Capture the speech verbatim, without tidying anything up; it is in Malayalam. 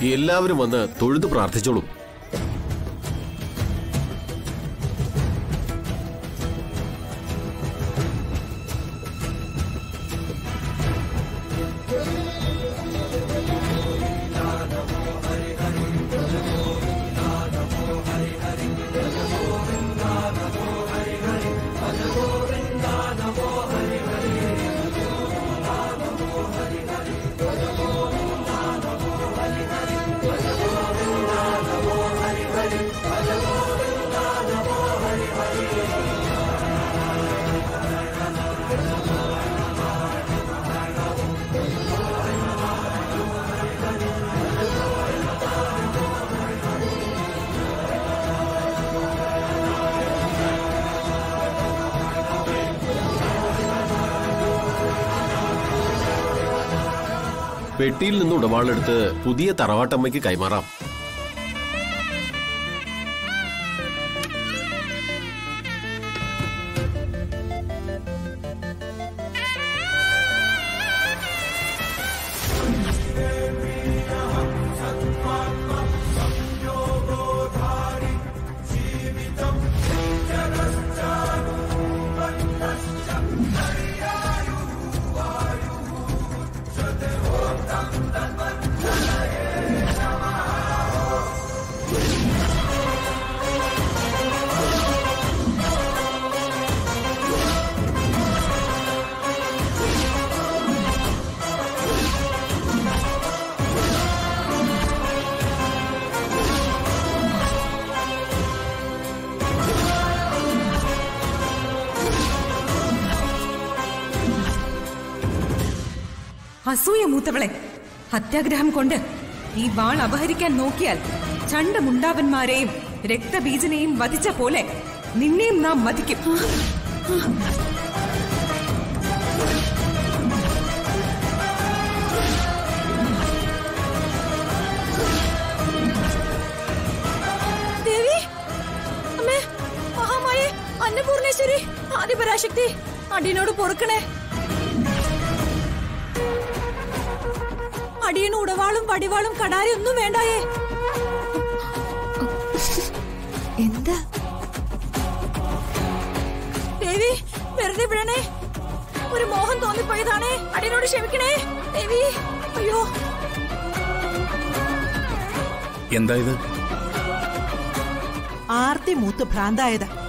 എല്ലാവരും വന്ന് തൊഴുത് പ്രാർത്ഥിച്ചോളൂ. പെട്ടിയിൽ നിന്ന് ഉടവാളെടുത്ത് പുതിയ തറവാട്ടമ്മയ്ക്ക് കൈമാറാം. അസൂയ മൂത്തവളെ, ഹത്യാഗ്രഹം കൊണ്ട് ഈ വാൾ അപഹരിക്കാൻ നോക്കിയാൽ ചണ്ടമുണ്ടാവന്മാരെയും രക്തബീജനെയും വധിച്ച പോലെ നിന്നെയും നാം വധിക്കും. ദേവി, അമ്മേ, മഹാമായേ, അന്നപൂർണേശ്വരി, ആദിപരാശക്തി, അടിയനോട് പൊറുക്കണേ. അടിയന് ഉടവാളും വടിവാളും കടാരി ഒന്നും വേണ്ടായേ. എന്താ ദേവി, വെറുതെ വിടണേ. ഒരു മോഹം തോന്നിപ്പോയതാണേ. അടിയനോട് ക്ഷമിക്കണേ ദേവി. അയ്യോ, എന്താ ഇത്? ആർത്തി മൂത്ത് ഭ്രാന്തായത്.